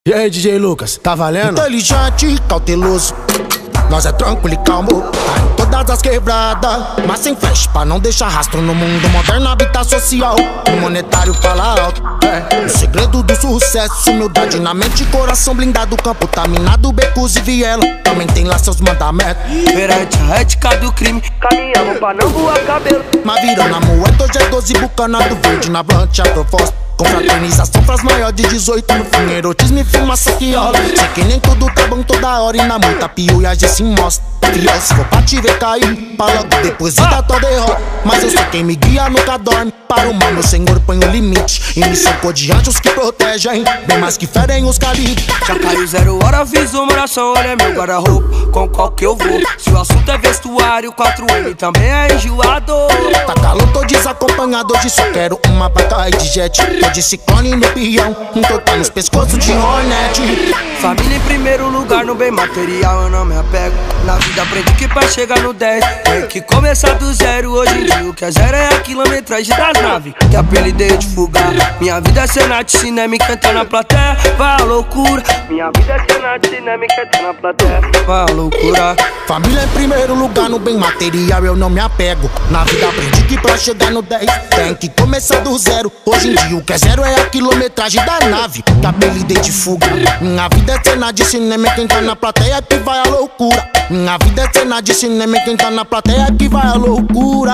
E aí, DJ Lucas, tá valendo? Inteligente, cauteloso, nós é tranquilo e calmo. Tá em todas as quebradas, mas sem flash pra não deixar rastro no mundo moderno, habitat social. O monetário fala alto, o segredo do sucesso. Humildade na mente, coração blindado, campo tá minado, becos e viela também tem lá seus mandamentos. Perante a ética do crime, caminhamos pra não voar cabelo. Mas virando a moeda, hoje é 12 bucanado verde na brancha proposta. Confraternização pras maior de 18 no fim, erotismo e fumaça que rola. Sei que nem tudo tá bom toda hora e na muita piuiagem se mostra. Fiel, se for pra te ver cair, pra logo depois dar tua derrota. Mas eu sou quem me guia, nunca dorme. Para o mal, meu senhor põe o limite e me cercou de anjos que protegem, bem mais que ferem os calibres. Já caiu 0 hora, fiz uma oração, olha meu guarda-roupa, com qual que eu vou. Se o assunto é vestuário, 4M também é enjoado. Tá calor, tô desacompanhado, hoje só quero uma pra cair de jet. Tô de ciclone no peão, total nos pescoços de Hornet. Família em primeiro lugar, no bem material eu não me apego. Na vida aprendi que pra chegar no 10 tem que começar do zero. Hoje em dia o que é zero é a quilometragem das naves que apelidei de fugar. Minha vida é cena de cinema e cantar na plateia, vai a loucura. Minha vida é cena de cinema e cantar na plateia, vai a loucura. Família em primeiro lugar, no bem material eu não me apego. Na vida aprendi que pra chegar no 10 tem que começar do zero. Hoje em dia o que é zero é a quilometragem da nave que apelidei de fuga. Minha vida é cena de cinema e quem tá na plateia que vai a loucura. Minha vida é cena de cinema e quem tá na plateia que vai a loucura.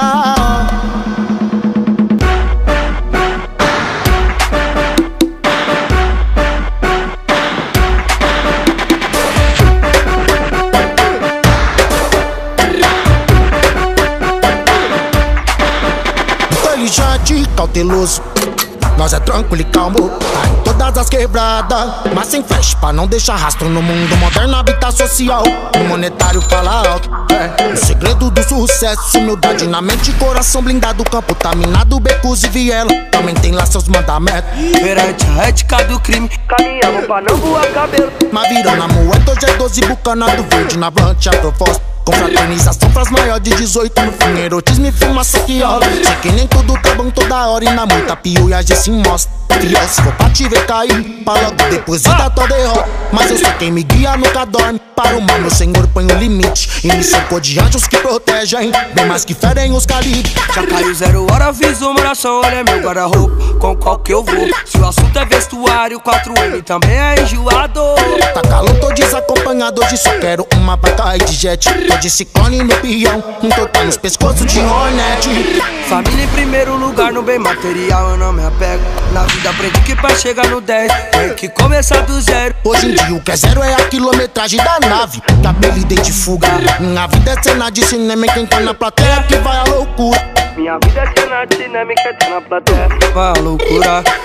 Inteligente, cauteloso, nós é tranquilo e calmo. Tá em todas as quebradas, mas sem flash pra não deixar rastro no mundo moderno, habitat social. O monetário fala alto, o segredo do sucesso. Humildade na mente, coração blindado, campo tá minado, becos e viela também tem lá seus mandamentos. Perante a ética do crime, caminhamos pra não voar cabelo. Mas virando a moeda, hoje é 12 bucanado verde na brancha proposta. Confraternização pras maior de 18 no fim, erotismo e fumaça que rola. Sei que nem tudo tá bom toda hora e na muita piuiagem se mostra. Fiel, se for pra te ver cair, pra logo depois dar tua derrota. Mas eu sou quem me guia, nunca dorme. Para o mal, meu senhor põe o limite e me cercou de anjos que protegem, bem mais que ferem os calibres. Já caiu 0 hora, fiz uma oração, olha meu guarda-roupa, com qual que eu vou. Se o assunto é vestuário, 4M também é enjoado. Tá calor, tô desacompanhado, hoje só quero uma pra cair de jet. Tô de ciclone no peão, total nos pescoços de Hornet. Família em primeiro lugar, no bem material eu não me apego. Na vida aprendi que pra chegar no 10 tem que começar do zero. Hoje em dia o que é zero é a quilometragem da nave que apelidei de fuga. Minha vida é cena de cinema e quem tá na plateia que vai a loucura. Minha vida é cena de cinema e quem tá na plateia vai a loucura.